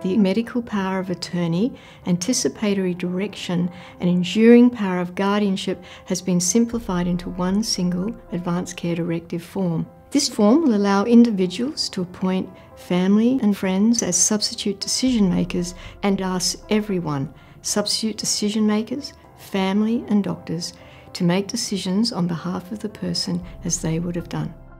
The medical power of attorney, anticipatory direction, and enduring power of guardianship has been simplified into one single Advance Care Directive form. This form will allow individuals to appoint family and friends as substitute decision makers and ask everyone, substitute decision makers, family and doctors, to make decisions on behalf of the person as they would have done.